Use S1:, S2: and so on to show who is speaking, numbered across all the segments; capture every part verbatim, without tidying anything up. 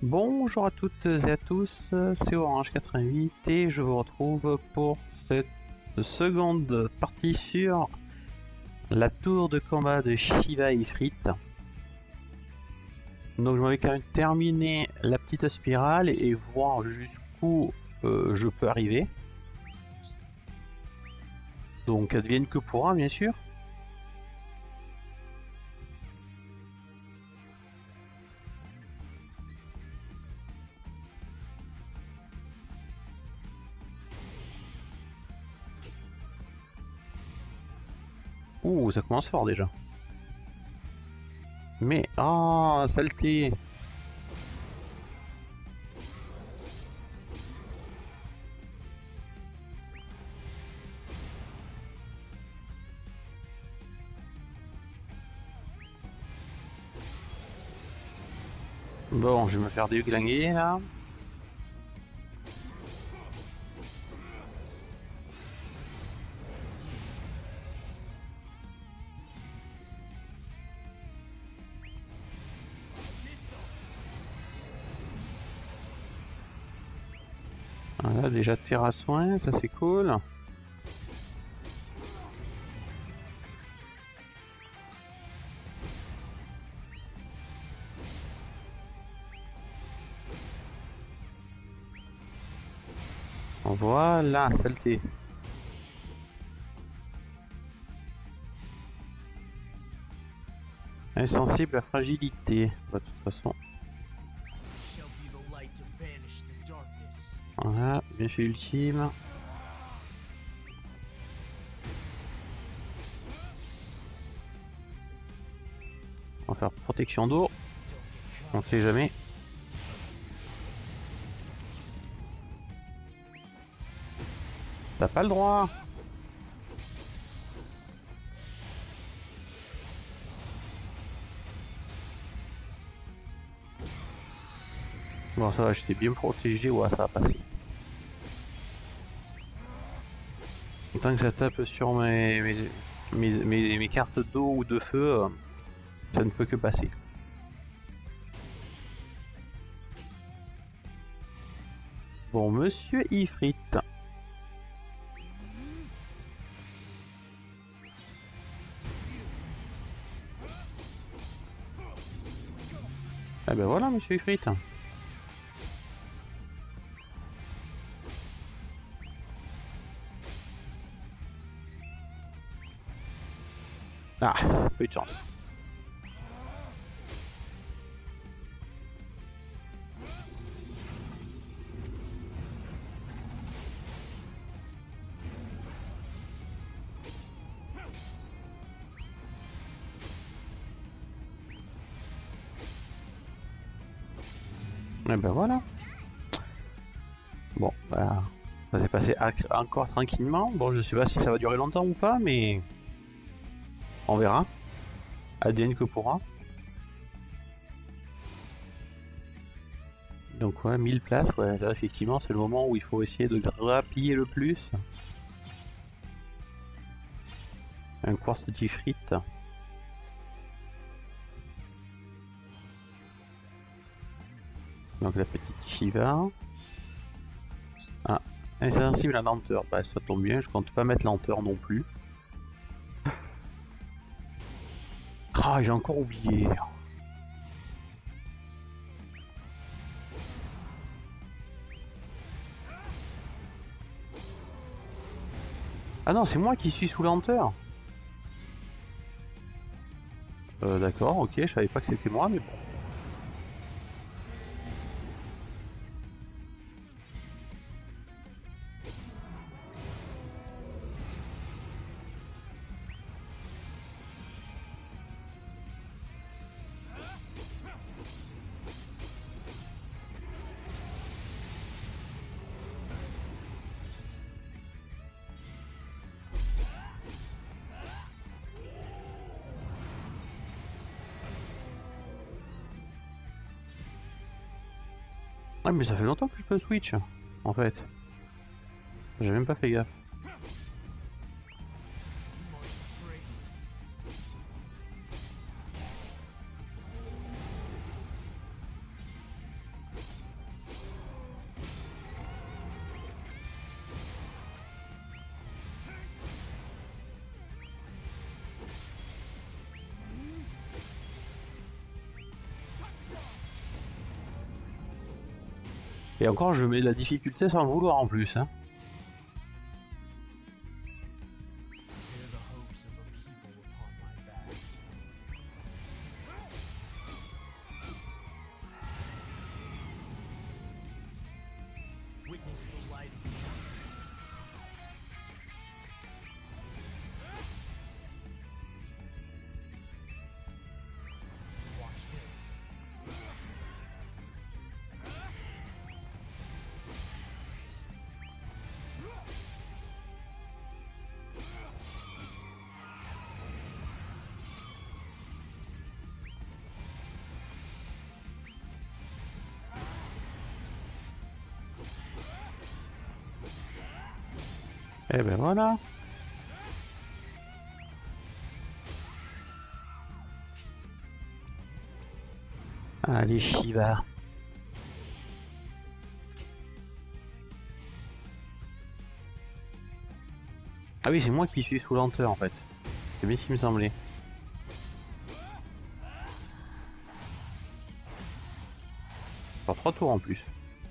S1: Bonjour à toutes et à tous, c'est Orange quatre-vingt-huit et je vous retrouve pour cette seconde partie sur la tour de combat de Shiva Ifrit. Donc je vais quand même terminer la petite spirale et voir jusqu'où euh, je peux arriver. Donc advienne que pourra, bien sûr. Ouh, ça commence fort déjà. Mais, ah, oh, saleté. Bon, je vais me faire déglinguer là. Voilà, déjà de faire à soin, ça c'est cool. Voilà, saleté. Insensible à fragilité. Bah, de toute façon. Voilà, bien fait ultime. On va faire protection d'eau. On sait jamais. T'as pas le droit. Bon, ça va, j'étais bien protégé. Ouais, ça va passer. Tant que ça tape sur mes, mes, mes, mes, mes cartes d'eau ou de feu, ça ne peut que passer. Bon, monsieur Ifrit. Ah ben voilà, monsieur Ifrit. Ah, peu de chance. Et ben voilà. Bon, bah, ça s'est passé encore tranquillement. Bon, je sais pas si ça va durer longtemps ou pas, mais on verra. Advienne que pourra. Donc ouais, mille places, ouais, là effectivement c'est le moment où il faut essayer de grappiller le plus. Un quartz d'Ifrit. Donc la petite Shiva. Ah, insensible à lenteur. Bah ça tombe bien, je compte pas mettre lenteur non plus. Ah, j'ai encore oublié. Ah non, c'est moi qui suis sous lenteur. Euh, d'accord, ok, je savais pas que c'était moi, mais bon. Ah mais ça fait longtemps que je peux switch, en fait. J'ai même pas fait gaffe. Et encore, je mets la difficulté sans le vouloir en plus. Hein. Et ben voilà. Allez, Shiva. Ah oui, c'est moi qui suis sous lenteur en fait. C'est bien ce qui me semblait. Pour trois tours en plus.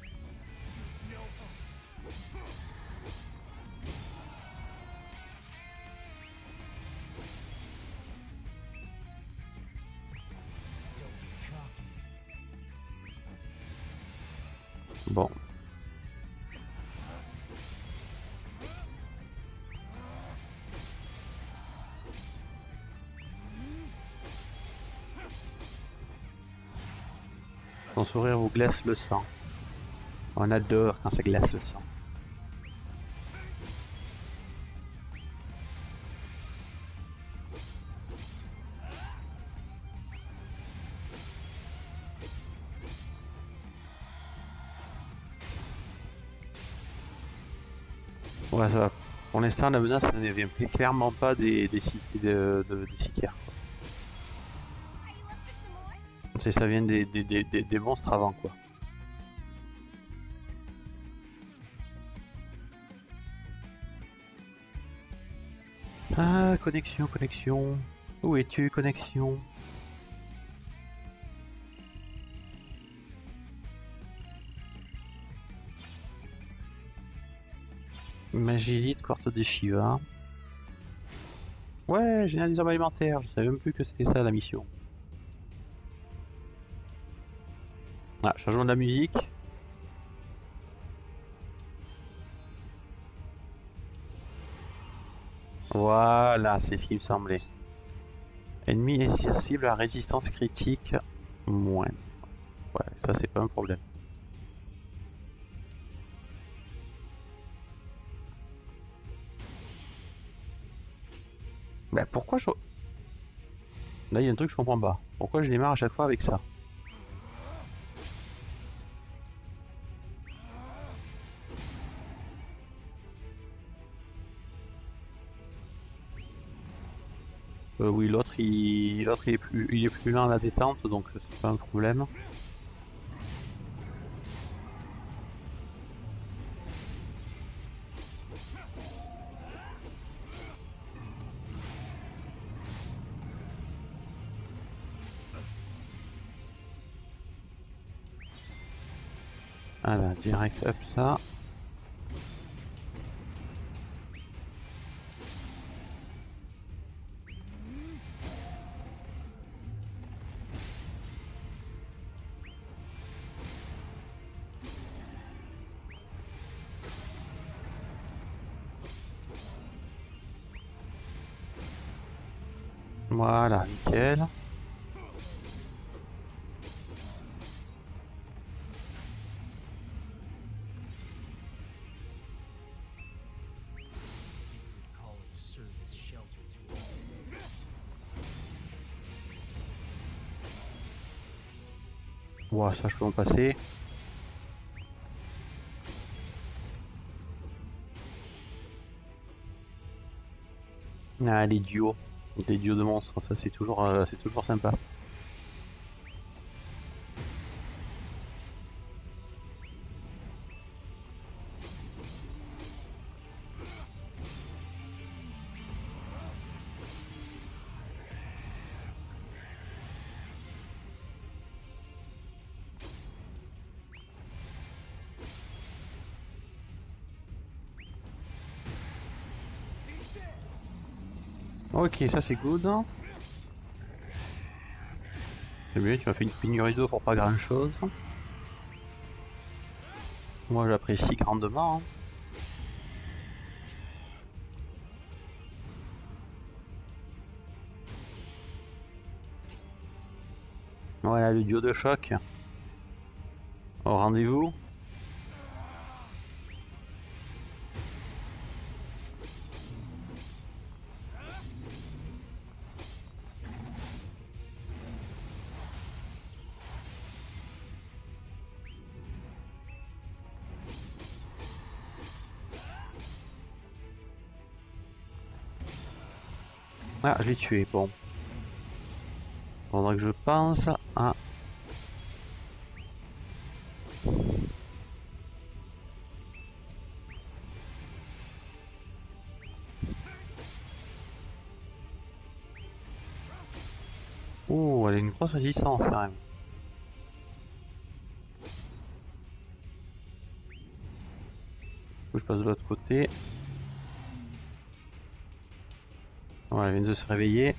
S1: Bon. Son sourire vous glace le sang. On adore quand ça glace le sang. Ouais, ça va. Pour l'instant, la menace ne vient clairement pas des, des, de, de, des sicaires. Ça vient des, des, des, des, des monstres avant, quoi. Ah, connexion, connexion. Où es-tu, connexion? Magélite, quartz de Shiva. Ouais, général des armes alimentaires. Je savais même plus que c'était ça la mission. Ah, changement de la musique. Voilà, c'est ce qui me semblait. Ennemi insensible à résistance critique. Moins. Ouais, ça c'est pas un problème. Bah pourquoi je... Là il y a un truc que je comprends pas. Pourquoi je démarre à chaque fois avec ça? Euh, oui, l'autre il... l'autre il est plus il est plus lent à la détente, donc c'est pas un problème. Voilà, direct up ça. Voilà, nickel. Ouah, ça je peux en passer. Ah, les duos. Des duos de monstres, ça c'est toujours, euh, c'est toujours sympa. Ok, ça c'est good. C'est bien, tu m'as fait une pénurie d'eau pour pas grand chose. Moi j'apprécie grandement. Hein. Voilà le duo de choc. Au rendez-vous. Ah, je l'ai tué, bon. Faudra que je pense à... Oh, elle a une grosse résistance quand même. Je passe de l'autre côté. Voilà, elle vient de se réveiller.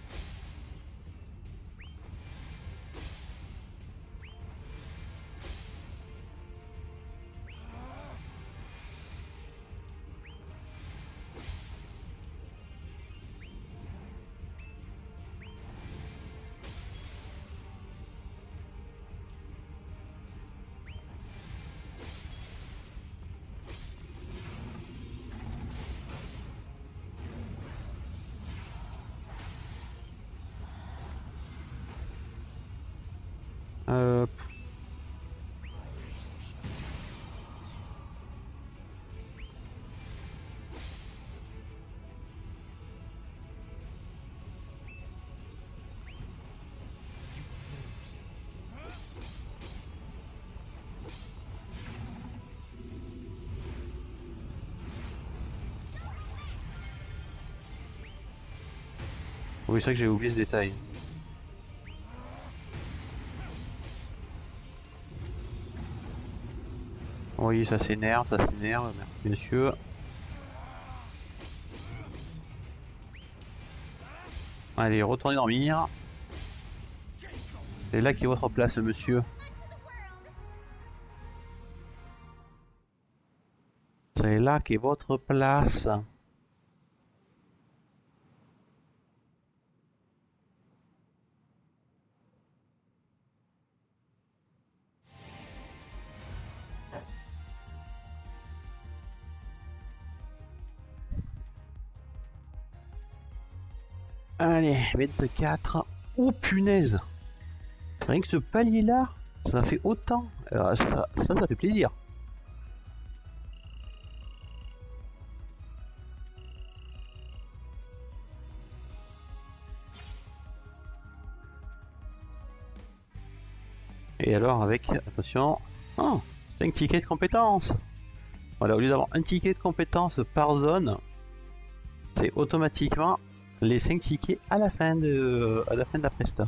S1: Euh... Oui, c'est vrai que j'ai oublié ce détail. Oui, ça s'énerve, ça s'énerve, merci monsieur. Allez, retournez dormir. C'est là qu'est votre place, monsieur. C'est là qu'est votre place. Allez, vingt-quatre. Oh punaise! Rien que ce palier là, ça fait autant. Alors, ça, ça, ça fait plaisir. Et alors avec, attention, oh, cinq tickets de compétences. Voilà, au lieu d'avoir un ticket de compétences par zone, c'est automatiquement les cinq tickets à la fin de, à la fin de la presta.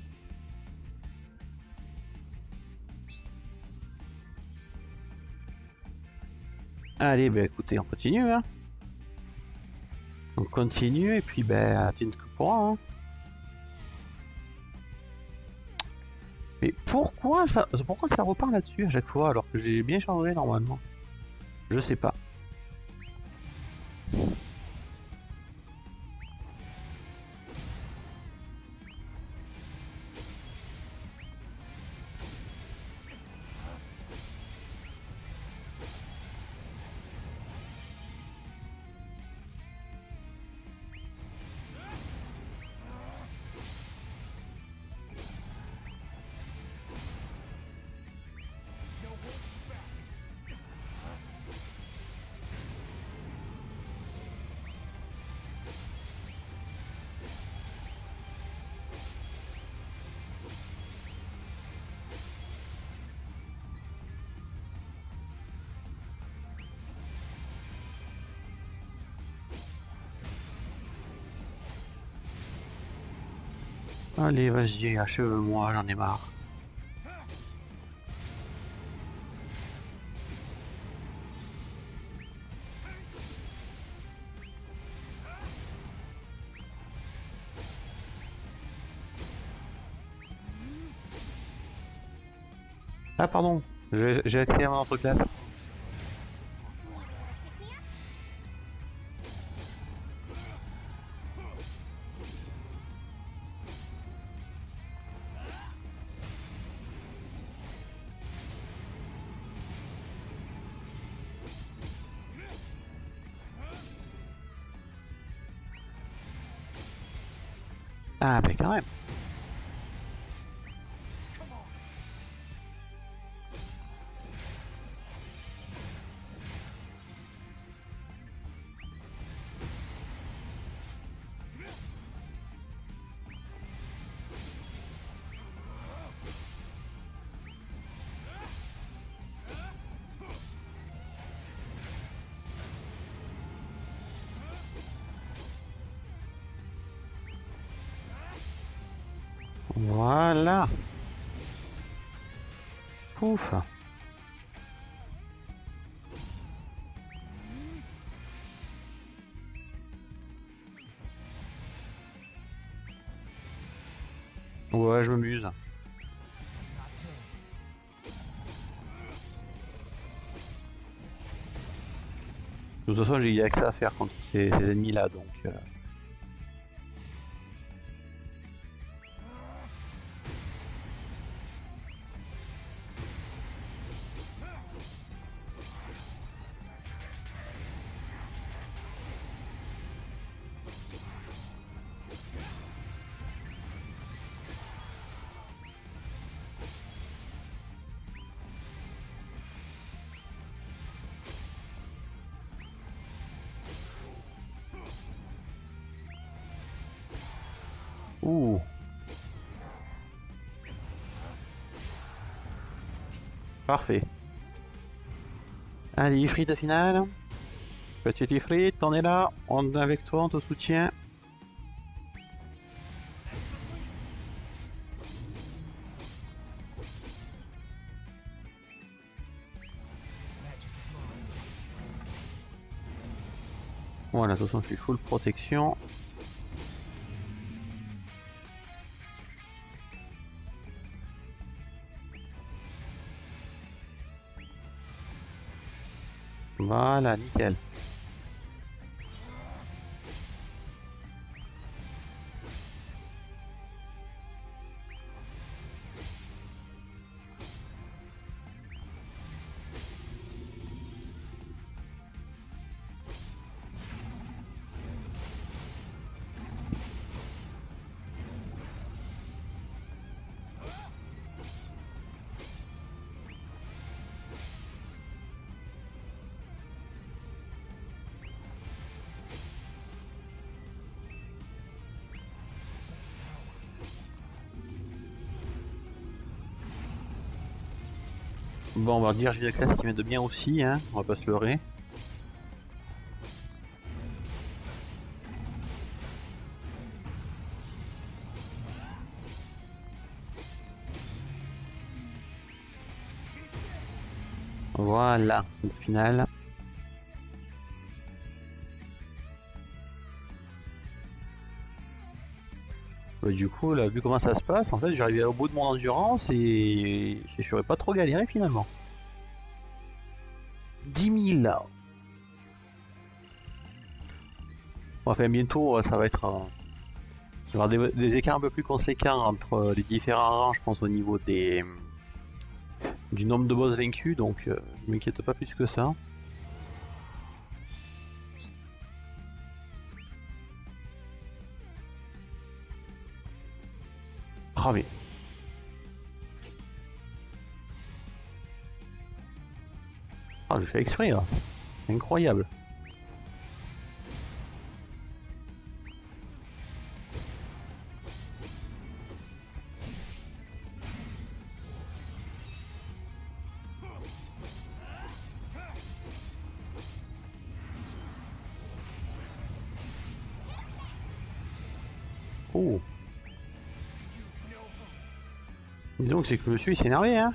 S1: Allez, ben écoutez, on continue. Hein. On continue et puis ben, tu ne courant. Hein. Mais pourquoi ça, pourquoi ça repart là-dessus à chaque fois alors que j'ai bien changé normalement? Je sais pas. Allez, vas-y, achève-moi, j'en ai marre. Ah pardon, j'ai j'ai accès à mon autre classe. Ah mais quand même. Voilà. Pouf. Ouais, je m'amuse. De toute façon, j'ai accès à faire contre ces, ces ennemis-là, donc... Euh... Ouh. Parfait. Allez, Ifrit finale. Petite Ifrit, on est là, on est avec toi, on te soutient. Voilà, de toute façon, je suis full protection. Voilà, nickel. Bon, on va dire j'ai la classe qui m'aide bien aussi, hein, on va pas se leurrer. Voilà, au final. Bah, du coup, là, vu comment ça se passe, en fait, j'arrivais au bout de mon endurance et je n'aurais pas trop galéré finalement. dix mille. Enfin, bientôt, ça va être... Euh, il y aura des, des écarts un peu plus conséquents entre les différents rangs, je pense, au niveau des du nombre de boss vaincus, donc euh, je m'inquiète pas plus que ça. Ah mais... Ah, je fais exprès là, c'est incroyable. Oh. Dis donc, c'est que monsieur il s'est énervé, hein.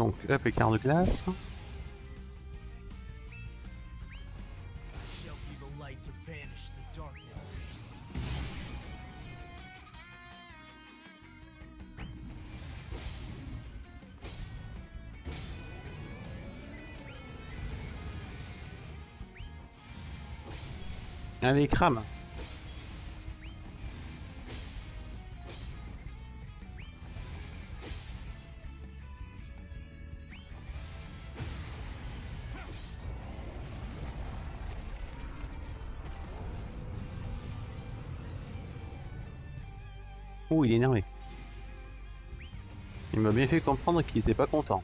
S1: Donc, hop, écart de glace. Allez, crame. Oh, il est énervé. Il m'a bien fait comprendre qu'il était pas content.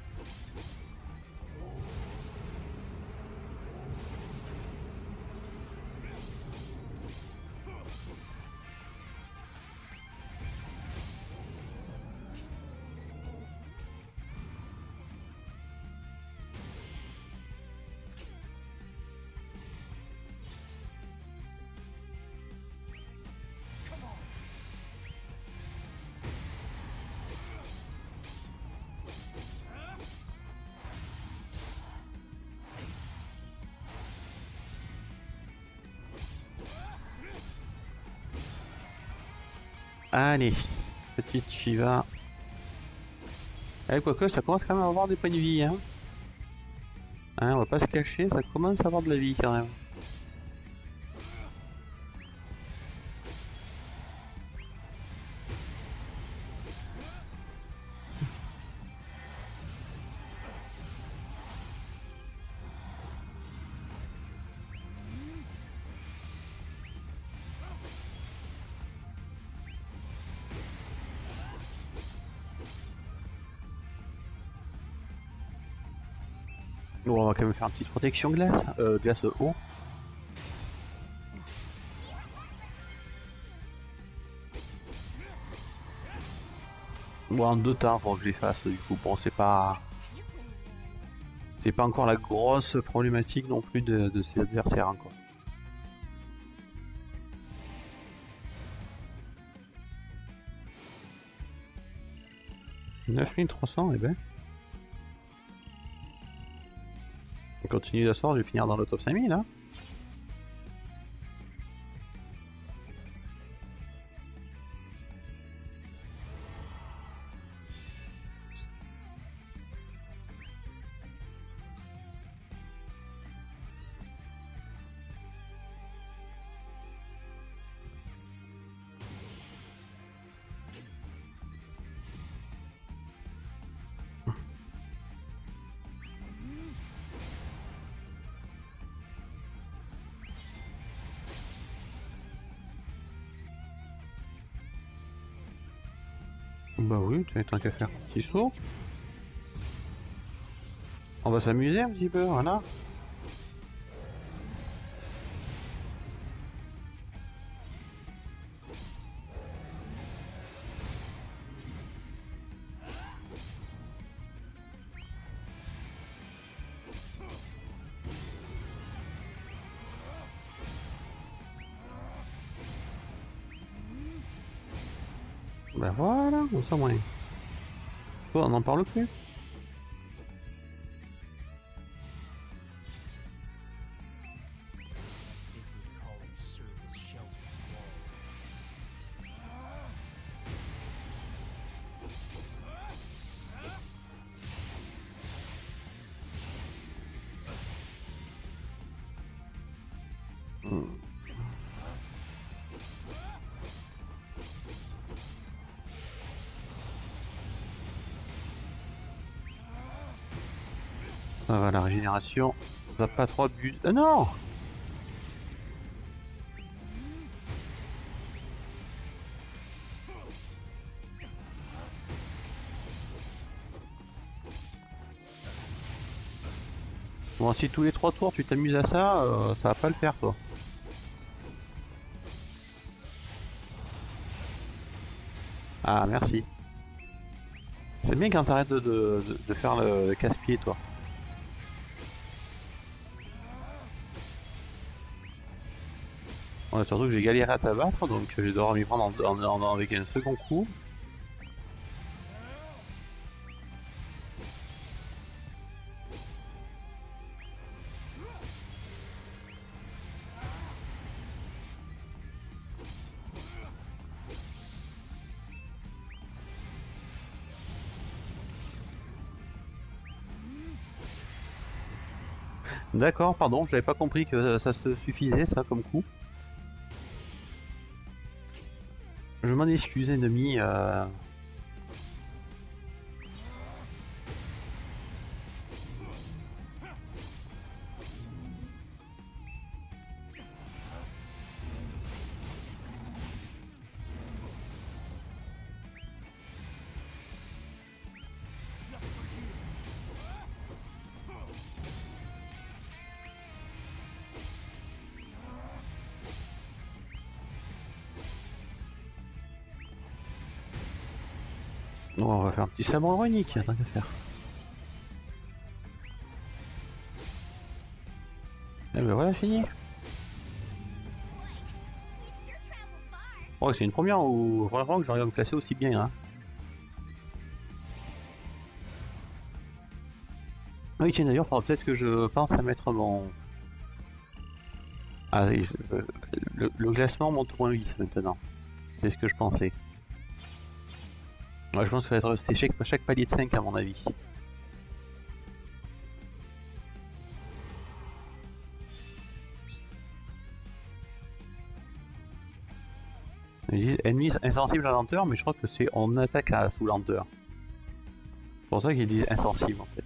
S1: Allez, petite Shiva. Eh, quoique, ça commence quand même à avoir des points de vie, hein. Hein, on va pas se cacher, ça commence à avoir de la vie quand même. Bon, on va quand même faire une petite protection glace, euh, glace eau. Bon, en deux temps, faut que je les fasse du coup. Bon, c'est pas. C'est pas encore la grosse problématique non plus de, de ces adversaires encore. neuf mille trois cents, eh ben. On continue la sorte, je vais finir dans le top cinq mille là. Bah oui, tu as tant qu'à faire un petit saut. On va s'amuser un petit peu, voilà. Bah voilà, on s'en moyen. Bon, on n'en parle plus. Hmm. Ça va, la régénération. Ça n'a pas trop but. Ah non! Bon, si tous les trois tours tu t'amuses à ça, euh, ça va pas le faire toi. Ah, merci. C'est bien quand t'arrêtes de, de, de faire le casse-pied toi. Ouais, surtout que j'ai galéré à t'abattre, donc je vais devoir m'y prendre en, en, en, avec un second coup. D'accord, pardon, j'avais pas compris que ça se suffisait ça comme coup. Je m'en excuse, ennemi. Euh... Oh, on va faire un petit sabre runique, tant qu'à faire. Et ben voilà, fini. Oh, c'est une première où vraiment que j'arrive à me classer aussi bien. Hein. Oui, tiens, d'ailleurs, il faudra peut-être que je pense à mettre mon... Ah, oui, le, le classement monte au moins huit maintenant. C'est ce que je pensais. Ouais, je pense que c'est chaque, chaque palier de cinq à mon avis. Ils disent ennemis insensibles à la lenteur, mais je crois que c'est on attaque à sous lenteur. C'est pour ça qu'ils disent insensible en fait.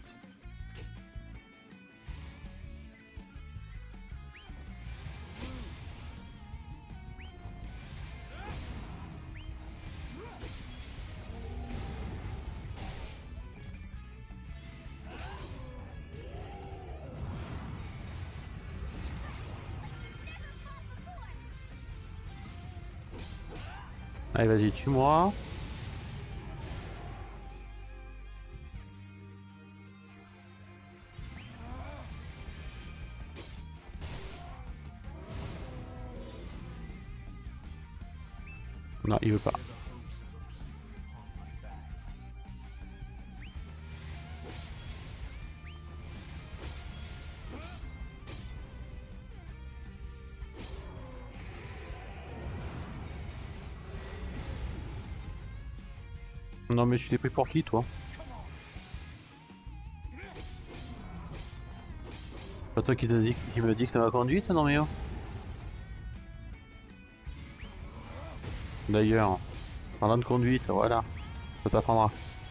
S1: Allez, vas-y, tue-moi. Non, il veut pas. Non mais tu t'es pris pour qui toi? Pas toi qui, te dit, qui me dit que t'as ma conduite, non mais oh. D'ailleurs, parlant de conduite, voilà, ça t'apprendra.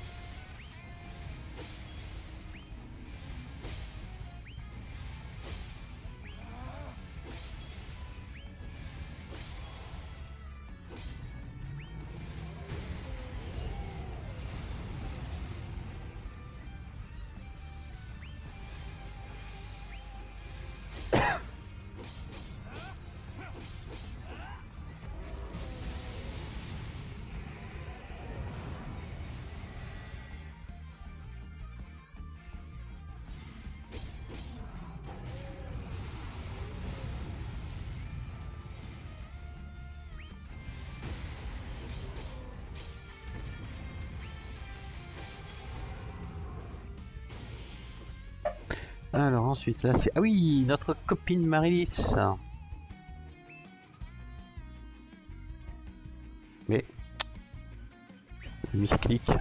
S1: Alors ensuite là c'est... Ah oui, notre copine Marilis. Mais... Misclic.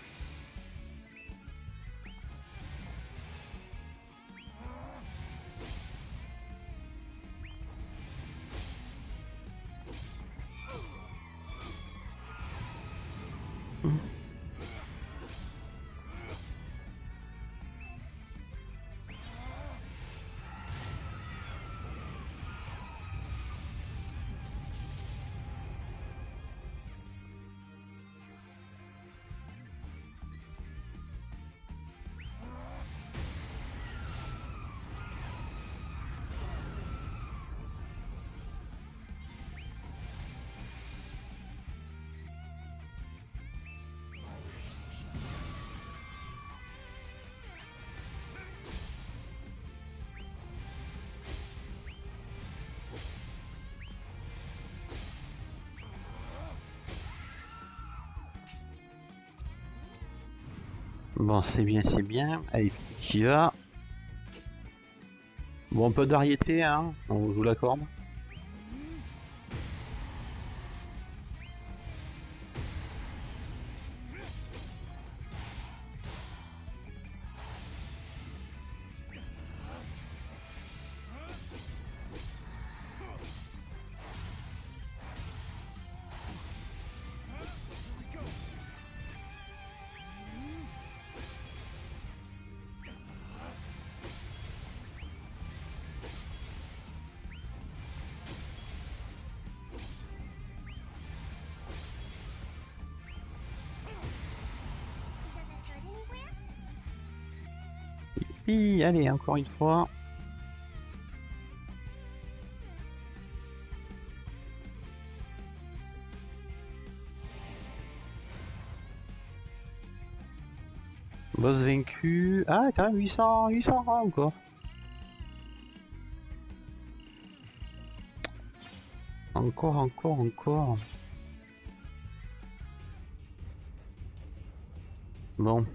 S1: Bon, c'est bien, c'est bien. Allez, tu y vas. Bon, un peu de variété, hein. On joue la corde. Youpi, allez, encore une fois. Boss vaincu. Ah, quand même huit cents, huit cents rangs encore. Encore, encore, encore. Bon.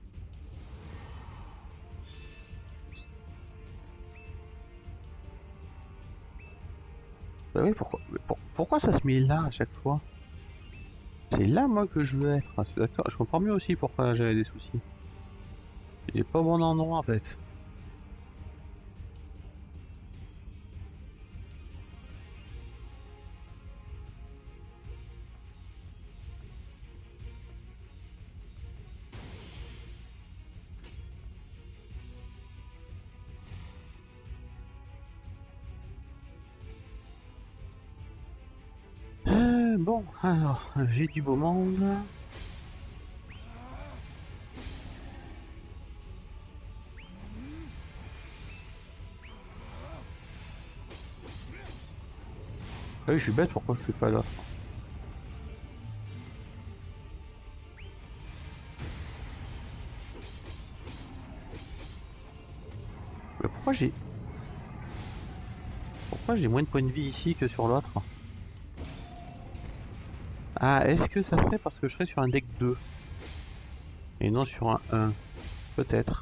S1: Bah oui, pourquoi, pour, pourquoi ça se met là à chaque fois? C'est là moi que je veux être. Ah, c'est d'accord. Je comprends mieux aussi pourquoi j'avais des soucis. J'étais pas au bon endroit en fait. Euh, bon, alors, j'ai du beau monde. Ah oui, je suis bête, pourquoi je suis pas là? Mais pourquoi j'ai... Pourquoi j'ai moins de points de vie ici que sur l'autre? Ah, est-ce que ça serait parce que je serais sur un deck deux et non sur un un? Peut-être.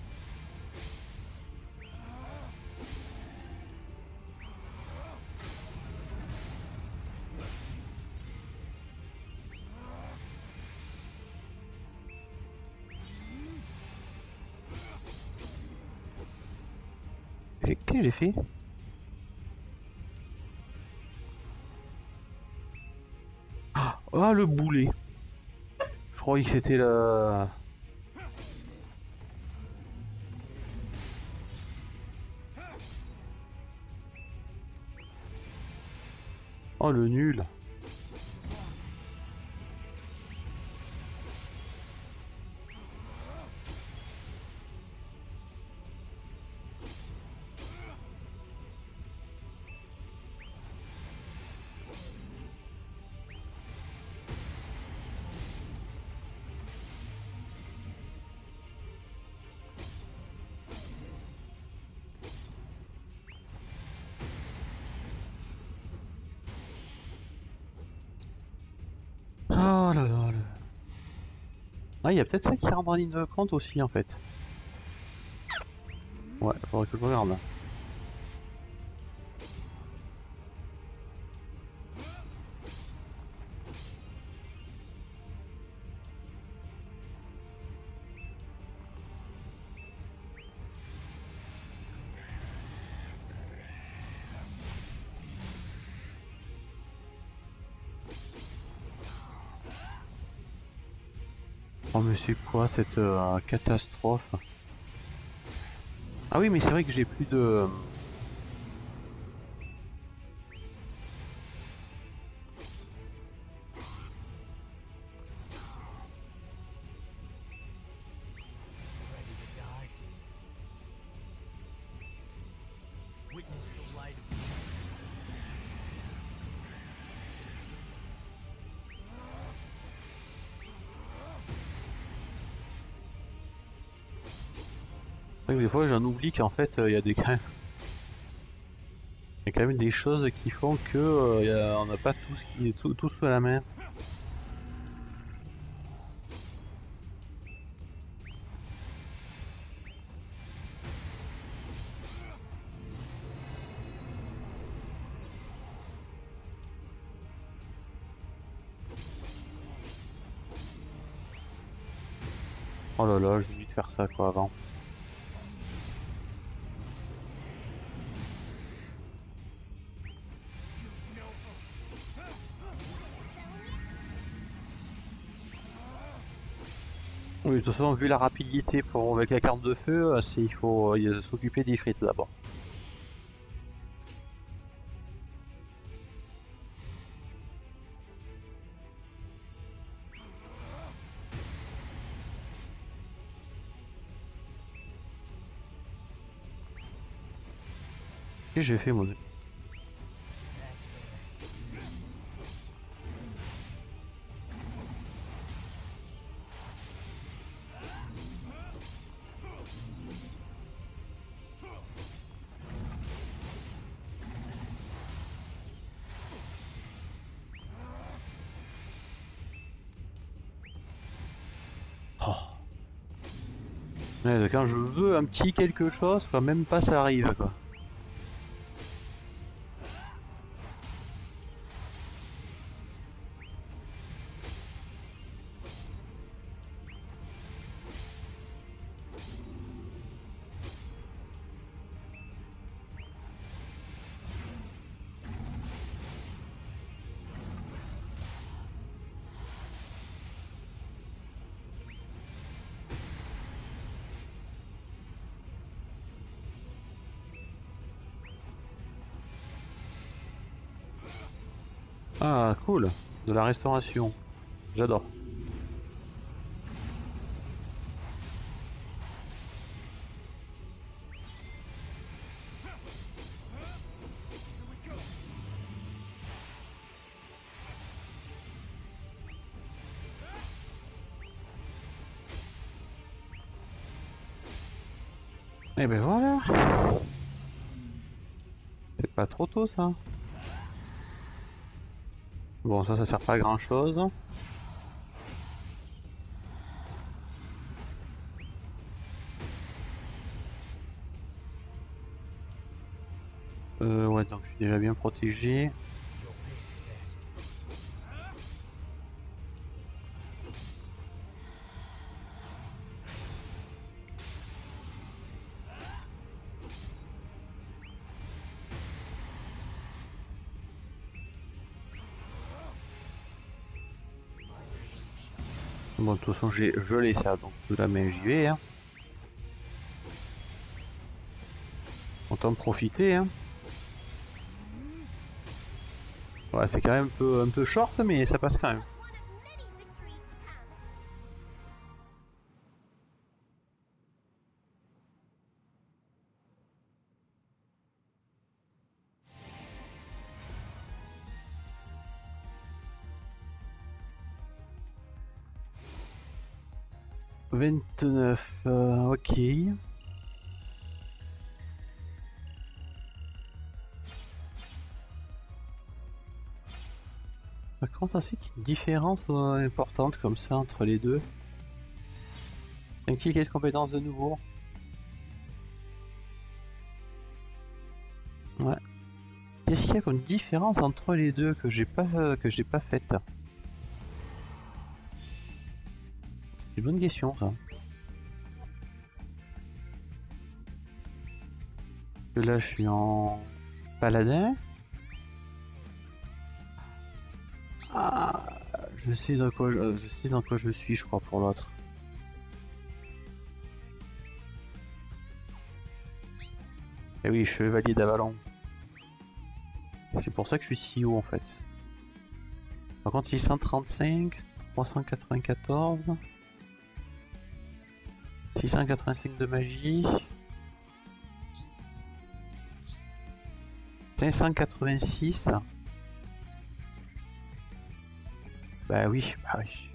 S1: Qu'est-ce que j'ai fait? Ah, le boulet. Je croyais que c'était le... Oh, le nul. Oh là là là. Ah, il y a peut-être ça qui rentre en ligne de compte aussi en fait. Ouais, faudrait que je regarde. Oh mais c'est quoi cette euh, catastrophe? Ah oui mais c'est vrai que j'ai plus de... C'est vrai que des fois j'en oublie qu'en fait il y a des... Il y a quand même des choses qui font que euh, y a- on n'a pas tout ce qui est tout, tout sous la main. Oh là là, j'ai oublié de faire ça quoi avant. Oui, de toute façon, vu la rapidité pour avec la carte de feu, euh, c'est il faut euh, s'occuper des frites d'abord. Et j'ai fait mon... Ouais, quand je veux un petit quelque chose, quand même pas ça arrive quoi. Ah cool, de la restauration, j'adore. Et ben voilà. C'est pas trop tôt ça. Bon ça ça sert pas à grand chose. Euh ouais donc je suis déjà bien protégé. Bon de toute façon j'ai gelé ça donc de la main j'y vais hein. Autant en profiter hein. Ouais c'est quand même un peu, un peu short mais ça passe quand même. vingt-neuf, euh, ok. Comment ça se fait qu'il y a une différence euh, importante comme ça entre les deux? Active quelle compétence de nouveau? Ouais. Qu'est-ce qu'il y a comme différence entre les deux que j'ai pas euh, que j'ai pas faite? C'est une bonne question ça. Que là je suis en paladin. Ah, je sais dans quoi je, je sais dans quoi je suis je crois pour l'autre. Eh oui, chevalier d'Avalon. C'est pour ça que je suis si haut en fait. Par contre six cent trente-cinq, trois cent quatre-vingt-quatorze, six cent quatre-vingt-cinq de magie, cinq cent quatre-vingt-six. Bah oui, bah oui.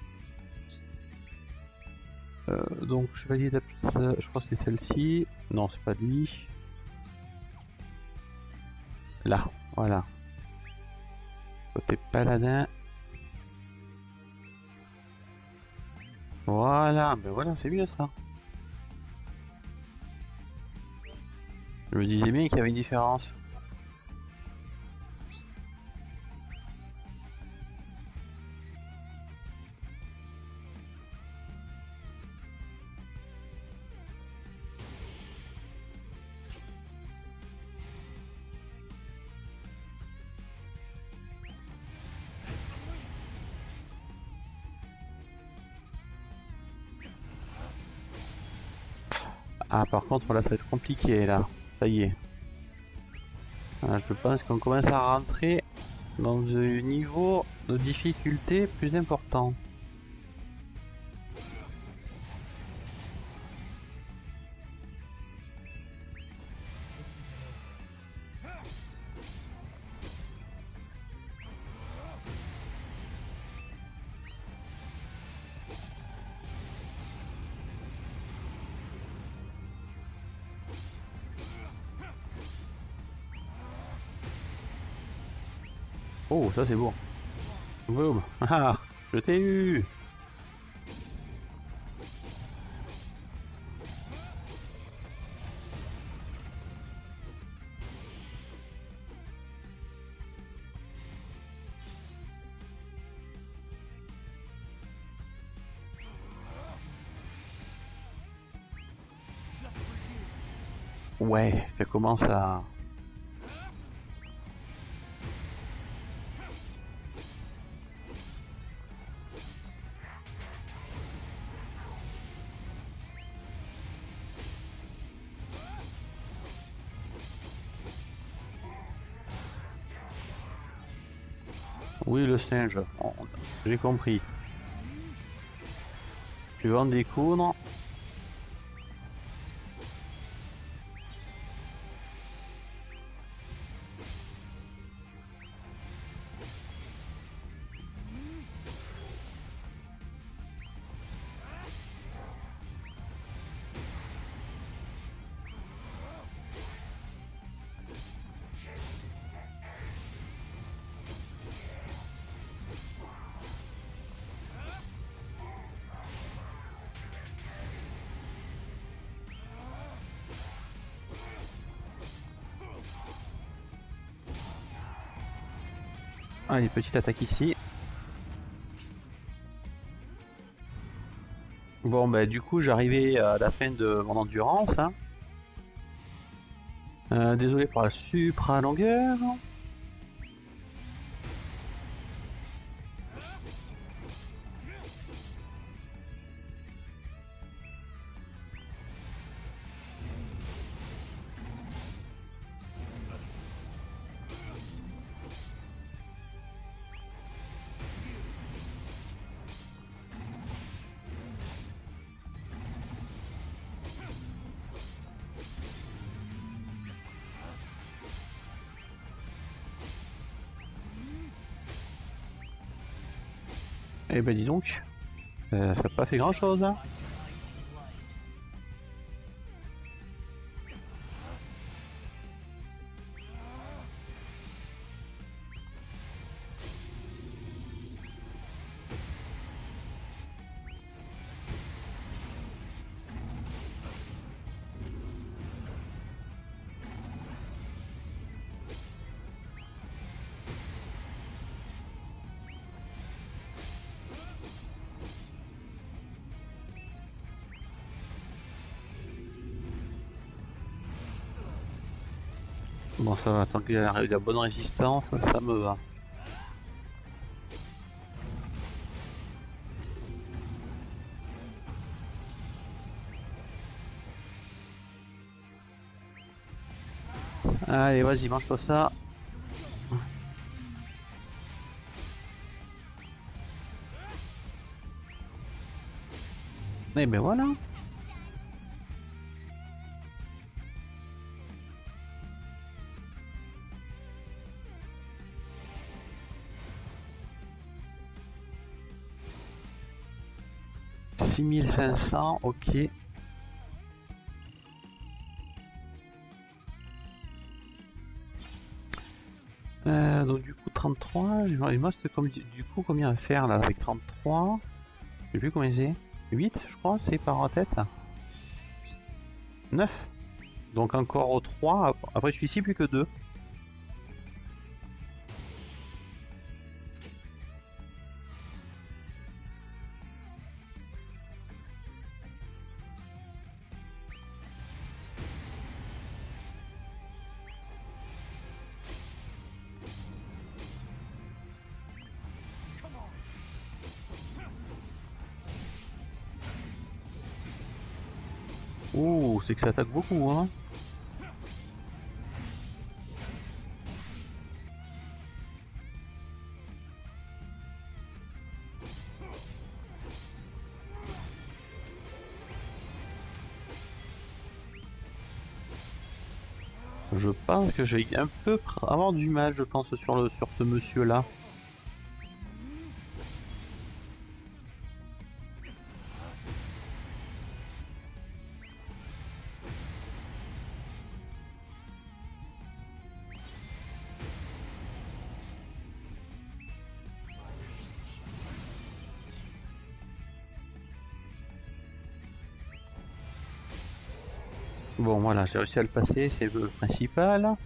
S1: Euh, donc chevalier d'Abysse, je crois que c'est celle-ci. Non, c'est pas lui. Là, voilà. Côté paladin. Voilà, ben voilà, c'est mieux ça. Je me disais bien qu'il y avait une différence. Ah, par contre, là, ça va être compliqué, là. Ça y est. Ah, je pense qu'on commence à rentrer dans un niveau de difficulté plus important. Oh, ça c'est beau. Boum. Ah, je t'ai eu. Ouais, ça commence à... Oui, le singe, on- j'ai compris. Tu vas en découdre. Allez, petite attaque ici. Bon, bah du coup, j'arrivais à la fin de mon endurance. Hein. Euh, désolé pour la supra longueur. Eh ben dis donc, euh, ça n'a pas fait grand chose. Hein. Bon, ça va, tant qu'il a la bonne résistance, ça me va. Allez, vas-y, mange-toi ça. Eh ben voilà. six mille cinq cents, ok. Euh, donc du coup trente-trois, il me reste comme du coup combien à faire là avec trente-trois. Je sais plus combien c'est. huit je crois, c'est par tête. neuf. Donc encore trois. Après je suis ici plus que deux. Ouh, c'est que ça attaque beaucoup hein. Je pense que j'ai un peu avoir du mal, je pense, sur, le, sur ce monsieur-là. Bon, voilà, j'ai réussi à le passer, c'est le principal.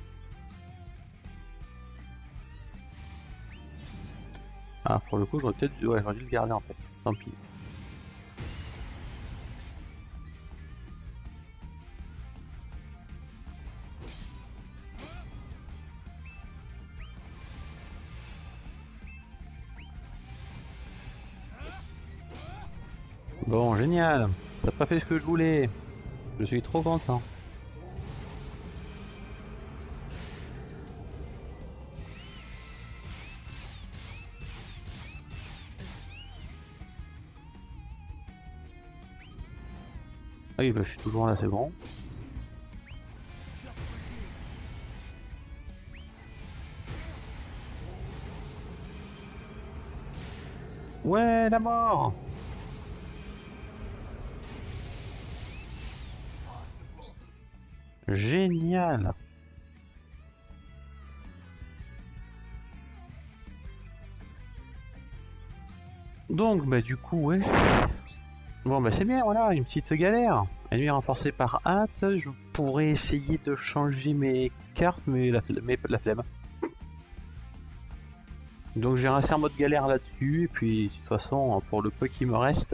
S1: Ah, pour le coup, j'aurais peut-être ouais, j'aurais dû le garder en fait. Tant pis. Bon, génial. Ça n'a pas fait ce que je voulais. Je suis trop content. Ah oui, bah, je suis toujours là, c'est bon. Ouais, la mort. Génial. Donc, bah du coup, ouais. Bon, bah c'est bien, voilà, une petite galère. Ennemi renforcé par hâte. Je pourrais essayer de changer mes cartes, mais la, mais la flemme. Donc j'ai resté en mode galère là-dessus, et puis de toute façon, pour le peu qui me reste...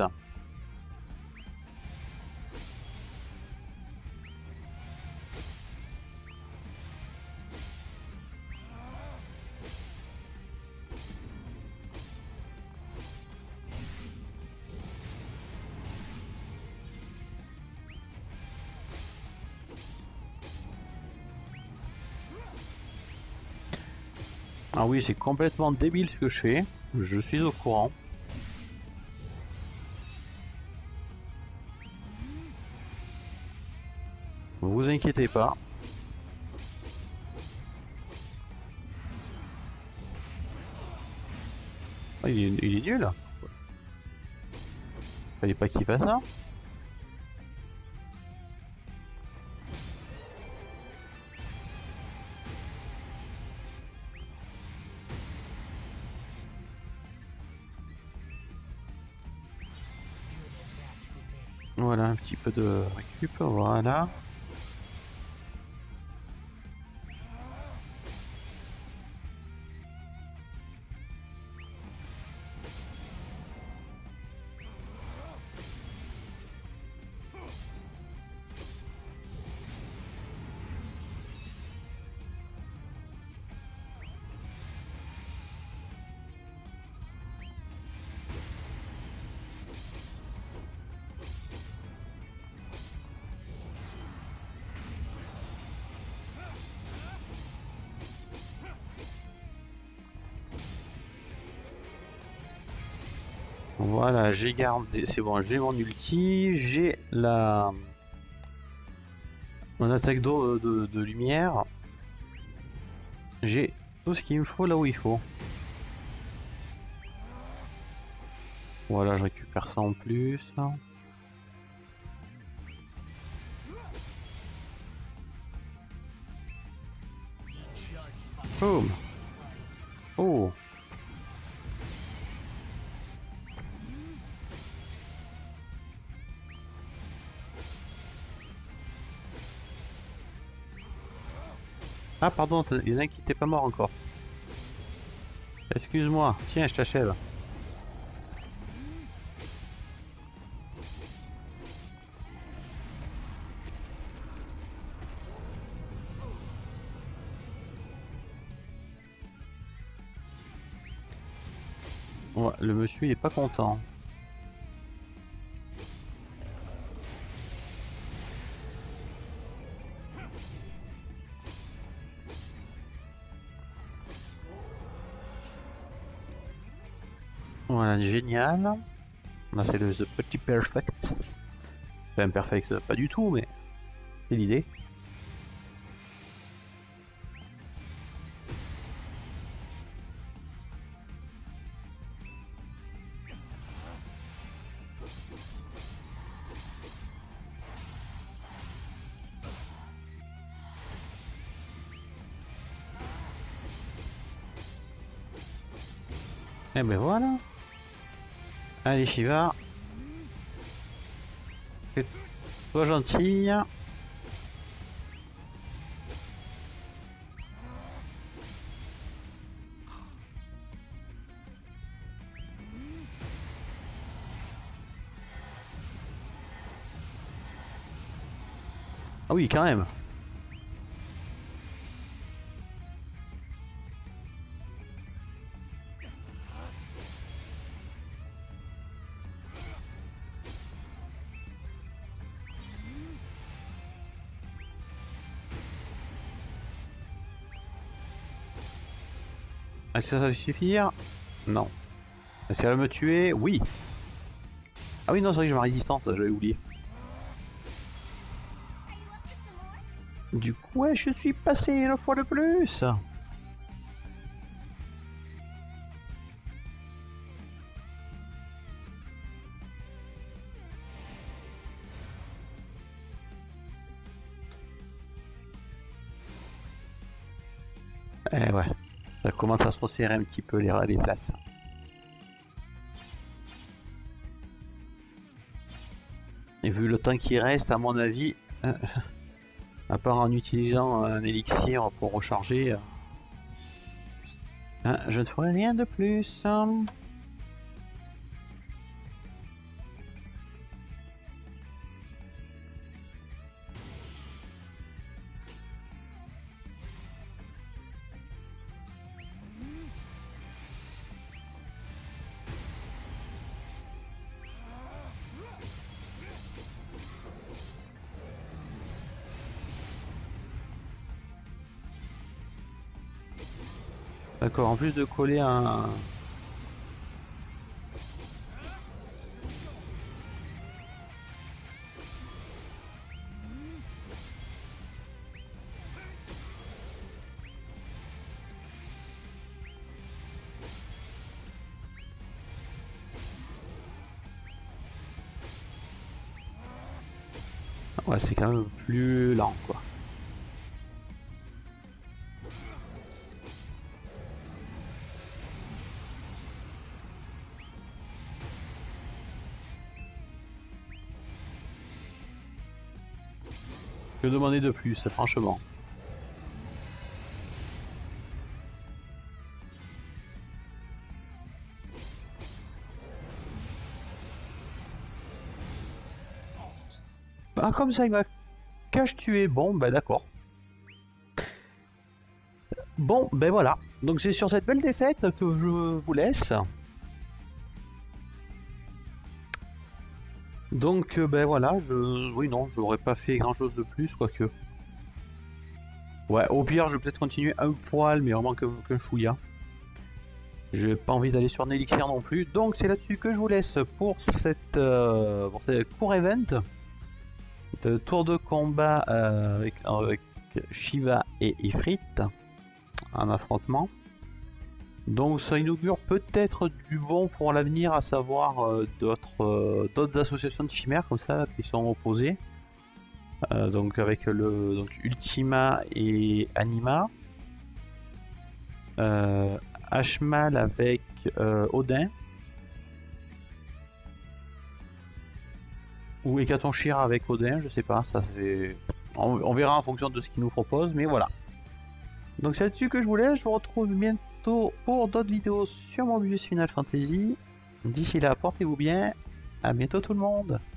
S1: Ah oui, c'est complètement débile ce que je fais, je suis au courant. Vous inquiétez pas. Ah, il, est, il est nul. Fallait pas qu'il fasse ça. Voilà, un petit peu de récup, voilà. Voilà, j'ai gardé, c'est bon, j'ai mon ulti, j'ai la... mon attaque d'eau de, de lumière. J'ai tout ce qu'il me faut là où il faut. Voilà, je récupère ça en plus. Boum. Oh. Ah pardon, il y en a un qui n'était pas mort encore. Excuse-moi, tiens, je t'achève. Ouais, le monsieur il est pas content. Voilà, génial. Là c'est le The Petit Perfect. Enfin perfect, pas du tout, mais c'est l'idée. Et ben voilà. Allez Shiva. Sois gentille. Ah oui, quand même. Est-ce que ça va suffire? Non. Est-ce qu'elle va me tuer? Oui. Ah oui, non, c'est vrai que j'ai ma résistance, j'avais oublié. Du coup, ouais, je suis passé une fois de plus. Eh ouais, ça commence à se resserrer un petit peu les, les places. Et vu le temps qui reste, à mon avis, euh, à part en utilisant un élixir pour recharger, euh, hein, je ne ferai rien de plus. Hein. D'accord, en plus de coller un... Ouais, c'est quand même plus lent, quoi. Que demander de plus, franchement. Ah, comme ça, il m'a cache tué. Bon, ben d'accord. Bon, ben voilà. Donc c'est sur cette belle défaite que je vous laisse. Donc ben voilà, je... Oui non, j'aurais pas fait grand chose de plus, quoique. Ouais, au pire, je vais peut-être continuer un poil, mais vraiment qu'un qu chouïa. J'ai pas envie d'aller sur un élixir non plus. Donc c'est là-dessus que je vous laisse pour cette, euh, pour cette court event. De tour de combat euh, avec, avec Shiva et Ifrit en affrontement. Donc ça inaugure peut-être du bon pour l'avenir, à savoir euh, d'autres euh, d'autres associations de chimères comme ça qui sont opposées. Euh, donc avec le donc Ultima et Anima. Euh, Ashmal avec euh, Odin. Ou Hécatonchir avec Odin, je sais pas, ça c'est. On, on verra en fonction de ce qu'il nous propose, mais voilà. Donc c'est là-dessus que je vous laisse, je vous retrouve bientôt pour d'autres vidéos sur Mobius Final Fantasy. D'ici là, portez-vous bien, à bientôt tout le monde.